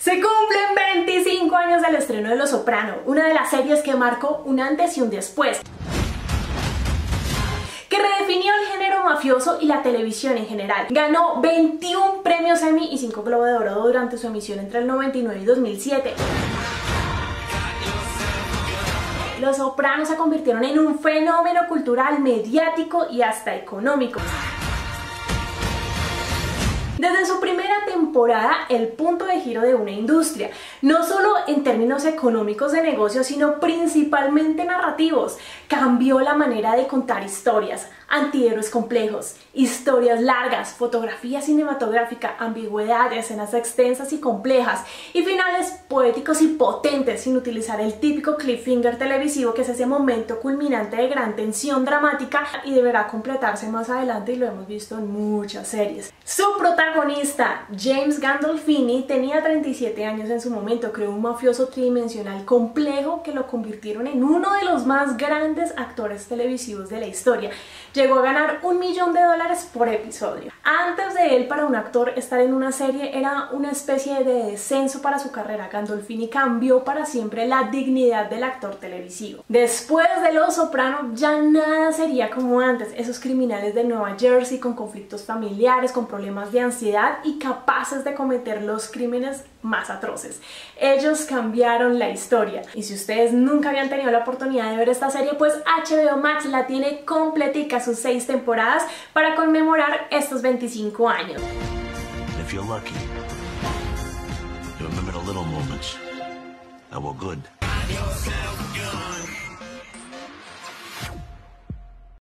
Se cumplen 25 años del estreno de Los Soprano, una de las series que marcó un antes y un después, que redefinió el género mafioso y la televisión en general. Ganó 21 premios Emmy y 5 Globo de Oro durante su emisión entre el 99 y 2007. Los Sopranos se convirtieron en un fenómeno cultural, mediático y hasta económico. Desde su primera temporada, el punto de giro de una industria, no solo en términos económicos de negocio, sino principalmente narrativos. Cambió la manera de contar historias, antihéroes complejos, historias largas, fotografía cinematográfica, ambigüedad, escenas extensas y complejas, y finales poéticos y potentes sin utilizar el típico cliffhanger televisivo que es ese momento culminante de gran tensión dramática y deberá completarse más adelante, y lo hemos visto en muchas series. Su protagonista, James Gandolfini, tenía 37 años en su momento. Creó un mafioso tridimensional complejo que lo convirtieron en uno de los más grandes actores televisivos de la historia. Llegó a ganar $1 millón por episodio. Antes de él, para un actor, estar en una serie era una especie de descenso para su carrera. Gandolfini cambió para siempre la dignidad del actor televisivo. Después de Los Soprano, ya nada sería como antes. Esos criminales de Nueva Jersey con conflictos familiares, con problemas de ansiedad y capaces de cometer los crímenes más atroces. Ellos cambiaron la historia. Y si ustedes nunca habían tenido la oportunidad de ver esta serie, pues HBO Max la tiene completica, sus 6 temporadas, para conmemorar estos 25 años. If you're lucky, you remember the little moments that were good.